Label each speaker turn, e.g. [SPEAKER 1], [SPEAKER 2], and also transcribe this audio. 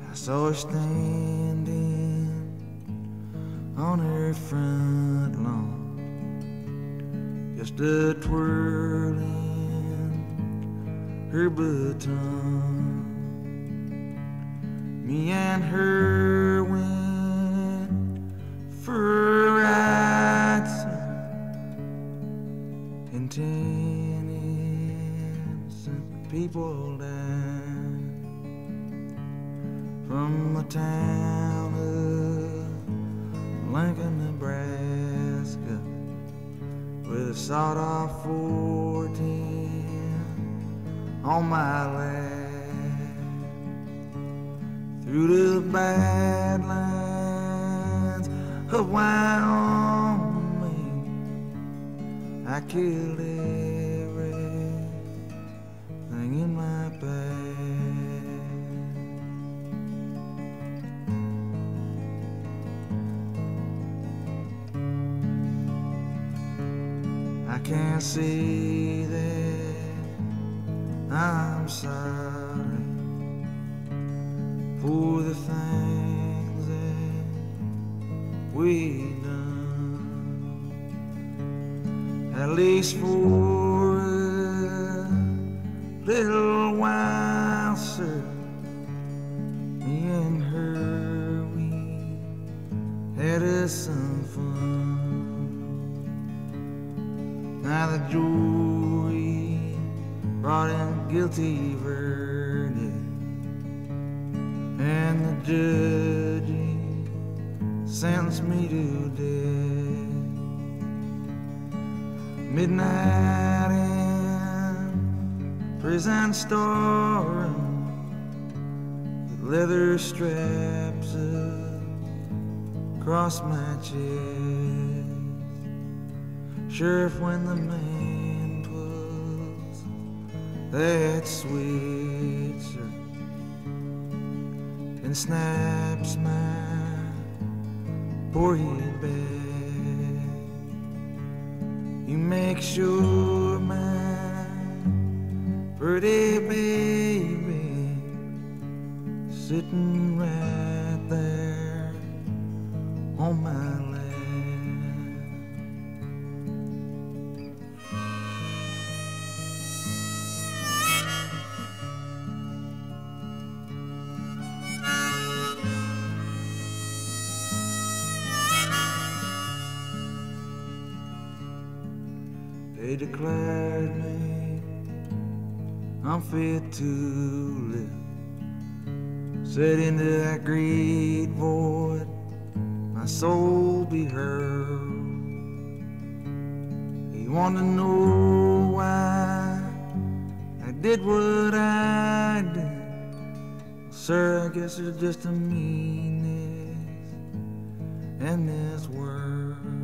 [SPEAKER 1] I saw her standing on her front lawn, just a twirling her baton. Me and her went for a ride, and 10 innocent people died from the town of Lincoln, Nebraska, with a sawed-off 410 on my lap. Through the badlands of Wyoming, I killed everything in my path. I can't say that I'm sorry for the things that we done, at least for a little while, sir. Me and her, we had us some fun. Now the jury brought in a guilty verdict, and the judge sentenced me to death. Midnight in prison storeroom, with leather straps across my chest. Sheriff, when the man pulls that switcher and snaps my poor head back, you make sure my pretty baby sitting right there on my lap. They declared me unfit to live. Said into that great void my soul be hurled. He wanted to know why I did what I did. Sir, I guess there's just a meanness in this world.